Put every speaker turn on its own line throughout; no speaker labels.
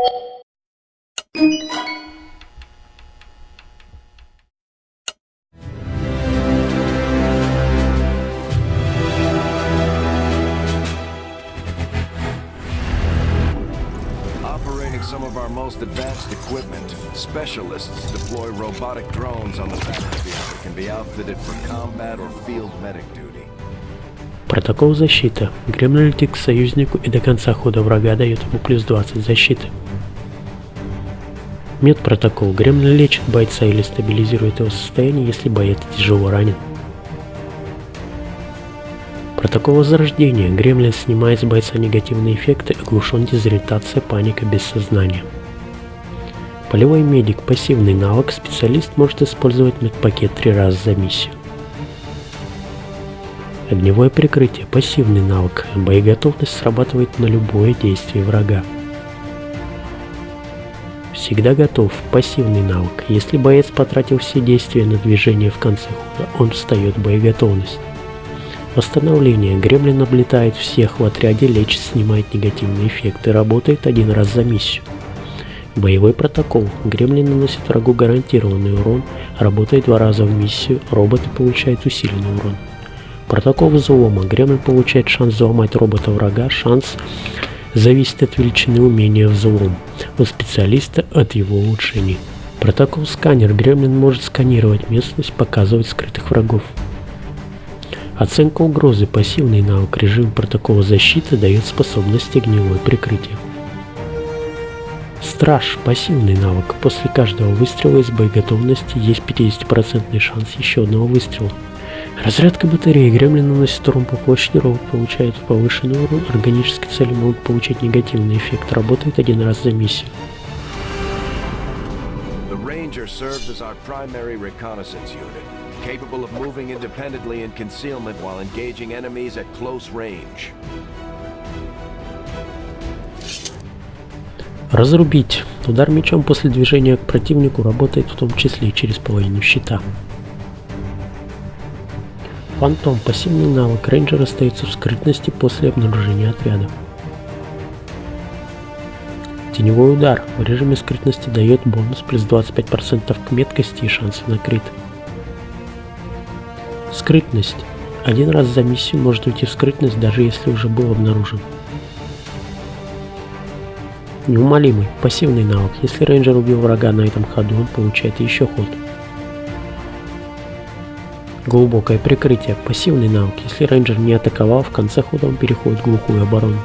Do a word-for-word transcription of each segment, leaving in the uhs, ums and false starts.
Some of our most advanced equipment, specialists deploy robotic drones on the battlefield that can be outfitted for combat or field medic duty.
Протокол защиты. Гремлин летит к союзнику и до конца хода врага дает ему плюс двадцать защиты. Медпротокол. Гремлин лечит бойца или стабилизирует его состояние, если боец тяжело ранен. Протокол возрождения. Гремлин снимает с бойца негативные эффекты, оглушен, дезориентация, паника, без сознания. Полевой медик. Пассивный навык. Специалист может использовать медпакет три раза за миссию. Огневое прикрытие. Пассивный навык. Боеготовность срабатывает на любое действие врага. Всегда готов. Пассивный навык. Если боец потратил все действия на движение в конце хода, он встает в боеготовность. Восстановление. Гремлин облетает всех в отряде, лечит, снимает негативные эффекты, работает один раз за миссию. Боевой протокол. Гремлин наносит врагу гарантированный урон, работает два раза в миссию, роботы получают усиленный урон. Протокол взлома. Гремлин получает шанс взломать робота врага, шанс зависит от величины умения взлом, у специалиста от его улучшений. Протокол сканер. Гремлин может сканировать местность, показывать скрытых врагов. Оценка угрозы. Пассивный навык. Режим протокола защиты дает способность огневое прикрытие. Страж. Пассивный навык. После каждого выстрела из боеготовности есть пятидесятипроцентный шанс еще одного выстрела. Разрядка батареи. Гремлин наносит урон по площади, робот получает повышенный урон, органические цели могут получать негативный эффект, работает один раз за миссию.
Capable of moving independently in concealment while engaging enemies at close range.
Разрубить. Удар мечом после движения к противнику работает в том числе и через половину щита. Фантом. Пассивный навык. Рейнджер остается в скрытности после обнаружения отряда. Теневой удар. В режиме скрытности дает бонус плюс двадцать пять процентов к меткости и шансов на крит. Скрытность. Один раз за миссию может уйти в скрытность, даже если уже был обнаружен. Неумолимый. Пассивный навык. Если рейнджер убил врага на этом ходу, он получает еще ход. Глубокое прикрытие. Пассивный навык. Если рейнджер не атаковал, в конце хода он переходит в глухую оборону.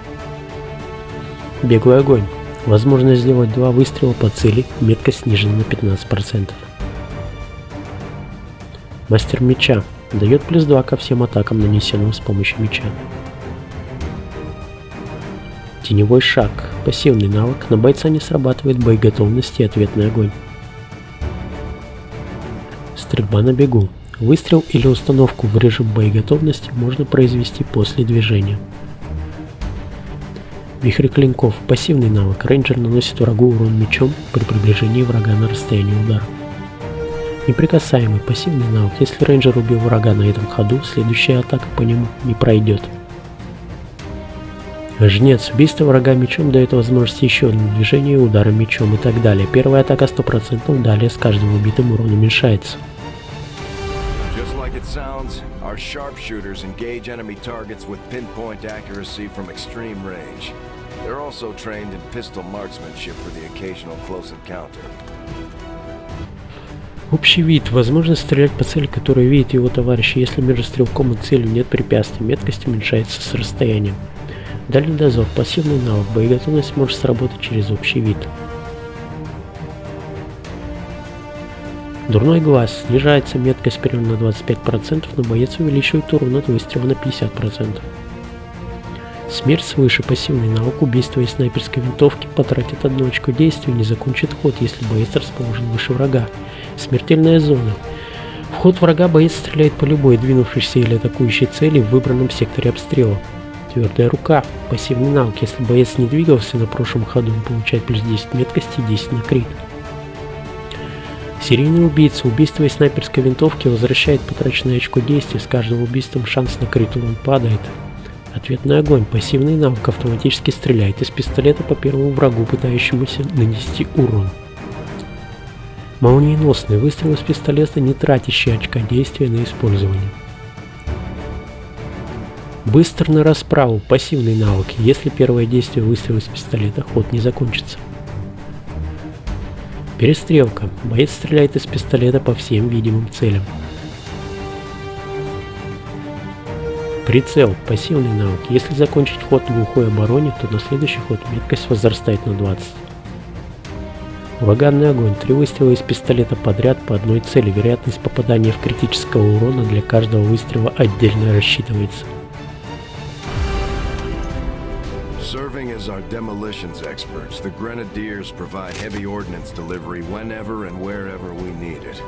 Беглый огонь. Возможность сделать два выстрела по цели. Меткость снижена на пятнадцать процентов. Мастер меча. Дает плюс два ко всем атакам, нанесенным с помощью меча. Теневой шаг. Пассивный навык. На бойца не срабатывает боеготовность и ответный огонь. Стрельба на бегу. Выстрел или установку в режим боеготовности можно произвести после движения. Вихрь клинков. Пассивный навык. Рейнджер наносит врагу урон мечом при приближении врага на расстояние удара. Неприкасаемый. Пассивный навык. Если рейнджер убил врага на этом ходу, следующая атака по нему не пройдет. Жнец. Убийство врага мечом дает возможность еще одного движения, удара мечом и так далее. Первая атака сто процентов, далее с каждым убитым урон уменьшается.
It sounds, our sharpshooters engage enemy targets with pinpoint accuracy from extreme range. They're also trained in pistol marksmanship for the occasional close encounter.
Общий вид. Возможность стрелять по цели, которую видит его товарищ. Если между стрелком и целью нет препятствий, меткость уменьшается с расстоянием. Дальний дозор. Пассивный навык. Боеготовность может сработать через общий вид. Дурной глаз. Снижается меткость примерно на двадцать пять процентов, но боец увеличивает урон от выстрела на пятьдесят процентов. Смерть свыше. Пассивный навык. Убийство из снайперской винтовки потратит одну очко действия и не закончит ход, если боец расположен выше врага. Смертельная зона. В ход врага боец стреляет по любой двинувшейся или атакующей цели в выбранном секторе обстрела. Твердая рука. Пассивный навык. Если боец не двигался на прошлом ходу, он получает плюс десять меткости и десять на крит. Серийный убийца. Убийство из снайперской винтовки возвращает потраченное очко действия. С каждым убийством шанс на крит урон падает. Ответный огонь. Пассивный навык автоматически стреляет из пистолета по первому врагу, пытающемуся нанести урон. Молниеносный выстрел из пистолета, не тратящий очка действия на использование. Быстр на расправу. Пассивный навык. Если первое действие выстрела из пистолета, ход не закончится. Перестрелка. Боец стреляет из пистолета по всем видимым целям. Прицел. Пассивный навык. Если закончить ход в глухой обороне, то на следующий ход меткость возрастает на двадцать. Ураганный огонь. Три выстрела из пистолета подряд по одной цели. Вероятность попадания в критического урона для каждого выстрела отдельно рассчитывается.
Serving as our demolitions experts, the Grenadiers provide heavy ordnance delivery whenever and wherever we need it.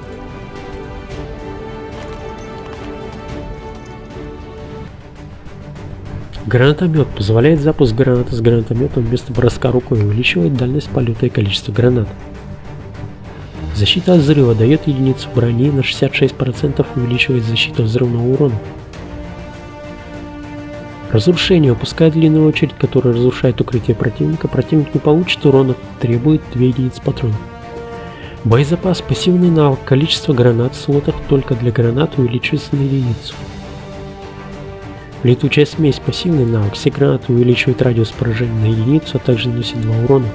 Гранатомет позволяет запуск граната с гранатометом вместо броска рукой, увеличивает дальность полета и количество гранат. Защита от взрыва дает единицу брони, на шестьдесят шесть процентов увеличивает защиту взрывного урона. Разрушение выпускает длинную очередь, которая разрушает укрытие противника. Противник не получит урона, требует две единицы патронов. Боезапас. Пассивный навык. Количество гранат в слотах только для гранат увеличивается на единицу. Летучая смесь. Пассивный навык. Все гранаты увеличивают радиус поражения на единицу, а также наносит два урона.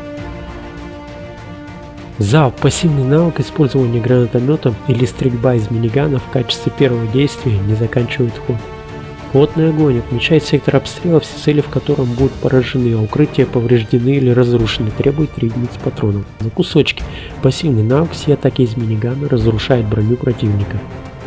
Залп. Пассивный навык. Использование гранатомета или стрельба из минигана в качестве первого действия не заканчивает ход. Плотный огонь. Отмечает сектор обстрела, все цели в котором будут поражены, а укрытия повреждены или разрушены, требует три единицы патронов. На кусочки. Пассивный навык. Все атаки из минигана разрушает броню противника.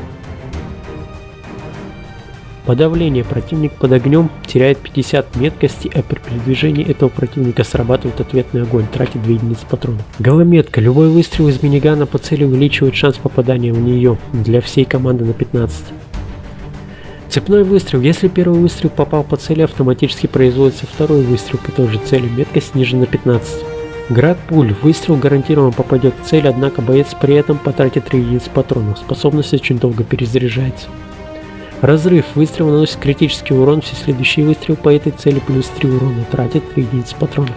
Подавление. Противник под огнем теряет пятьдесят меткости, а при передвижении этого противника срабатывает ответный огонь, тратит две единицы патронов. Голометка. Любой выстрел из минигана по цели увеличивает шанс попадания в нее для всей команды на пятнадцать. Цепной выстрел. Если первый выстрел попал по цели, автоматически производится второй выстрел по той же цели, меткость снижена на пятнадцать. Град пуль. Выстрел гарантированно попадет в цель, однако боец при этом потратит три единицы патронов. Способность очень долго перезаряжается. Разрыв. Выстрел наносит критический урон, все следующие выстрелы по этой цели плюс три урона, тратит три единицы патронов.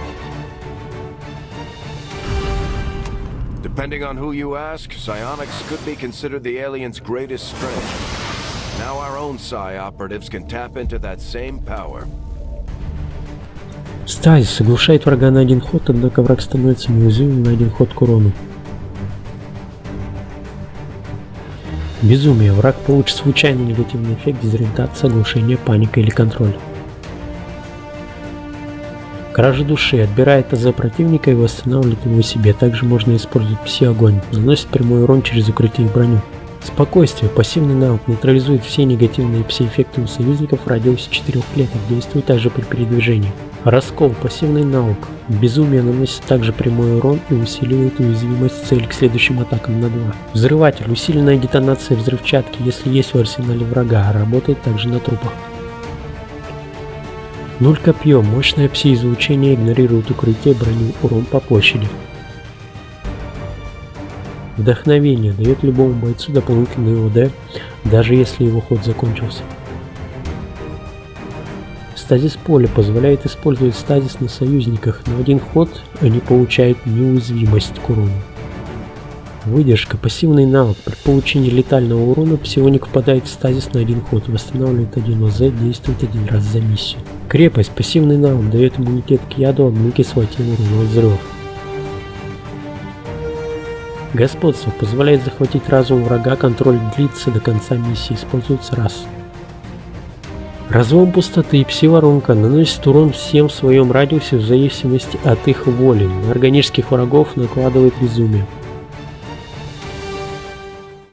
Depending on who you ask, psionics could be considered the alien's greatest strength. Now our own Psi operatives can tap into that same power.
Стазис. Оглушает врага на один ход, однако враг становится неуязвимым на один ход к урону. Безумие. Враг получит случайный негативный эффект, дезориентация, оглушение, паника или контроль. Кража души. Отбирает АЗ противника и восстанавливает его себе. Также можно использовать пси-огонь. Наносит прямой урон через укрытие и броню. Спокойствие. Пассивный навык. Нейтрализует все негативные пси-эффекты у союзников в радиусе четырёх клеток. Действует также при передвижении. Раскол. Пассивный навык. Безумие наносит также прямой урон и усиливает уязвимость цели к следующим атакам на два. Взрыватель. Усиленная детонация взрывчатки, если есть в арсенале врага, работает также на трупах. Нуль копье. Мощное пси-излучение игнорирует укрытие, броню, урон по площади. Вдохновение. Дает любому бойцу дополнительный ОД, даже если его ход закончился. Стазис поля. Позволяет использовать стазис на союзниках. На один ход они получают неуязвимость к урону. Выдержка. Пассивный навык. При получении летального урона псионик впадает в стазис на один ход. Восстанавливает один ОЗ, действует один раз за миссию. Крепость. Пассивный навык. Дает иммунитет к яду, одну кислоте урона от взрывов. Господство. Позволяет захватить разум врага, контроль длится до конца миссии, используется раз. Разлом пустоты. Пси-воронка. Наносит урон всем в своем радиусе в зависимости от их воли. На органических врагов накладывает безумие.